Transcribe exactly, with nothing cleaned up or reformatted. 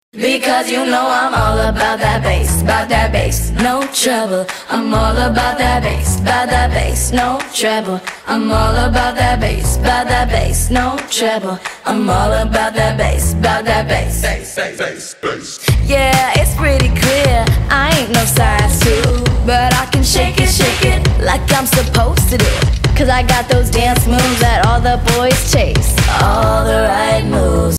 Because you know I'm all about that bass, about that bass, no trouble. I'm all about that bass, about that bass, no trouble. I'm all about that bass, about that bass, no trouble. I'm all about that bass, about that bass. Bass, bass, bass, bass. Yeah, it's pretty clear, I ain't no size two, but I can shake it, shake it like I'm supposed to do. Cause I got those dance moves that all the boys chase, all the right moves.